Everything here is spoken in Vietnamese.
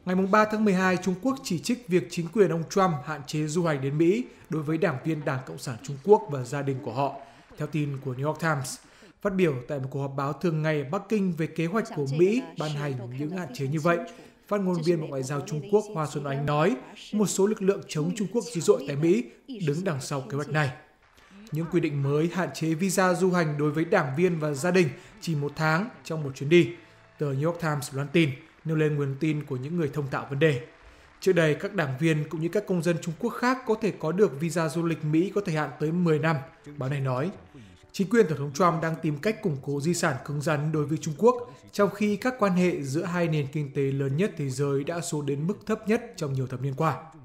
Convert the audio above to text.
Ngày 3 tháng 12, Trung Quốc chỉ trích việc chính quyền ông Trump hạn chế du hành đến Mỹ đối với đảng viên Đảng Cộng sản Trung Quốc và gia đình của họ, theo tin của New York Times. Phát biểu tại một cuộc họp báo thường ngày ở Bắc Kinh về kế hoạch của Mỹ ban hành những hạn chế như vậy, phát ngôn viên Bộ Ngoại giao Trung Quốc Hoa Xuân Oánh nói một số lực lượng chống Trung Quốc dữ dội tại Mỹ đứng đằng sau kế hoạch này. Những quy định mới hạn chế visa du hành đối với đảng viên và gia đình chỉ một tháng trong một chuyến đi, tờ New York Times loan tin, nêu lên nguồn tin của những người thông thạo vấn đề. Trước đây, các đảng viên cũng như các công dân Trung Quốc khác có thể có được visa du lịch Mỹ có thời hạn tới 10 năm, báo này nói. Chính quyền Tổng thống Trump đang tìm cách củng cố di sản cứng rắn đối với Trung Quốc, trong khi các quan hệ giữa hai nền kinh tế lớn nhất thế giới đã xuống đến mức thấp nhất trong nhiều thập niên qua.